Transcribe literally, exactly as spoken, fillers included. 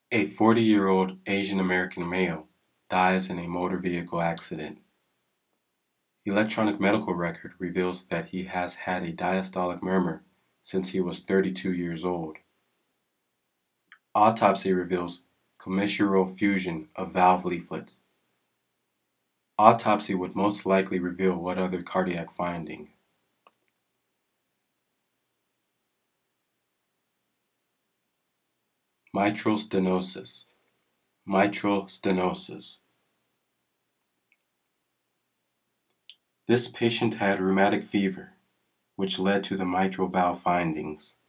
A forty-year-old Asian American male dies in a motor vehicle accident. Electronic medical record reveals that he has had a diastolic murmur since he was thirty-two years old. Autopsy reveals commissural fusion of valve leaflets. Autopsy would most likely reveal what other cardiac finding. Mitral stenosis. Mitral stenosis. This patient had rheumatic fever, which led to the mitral valve findings.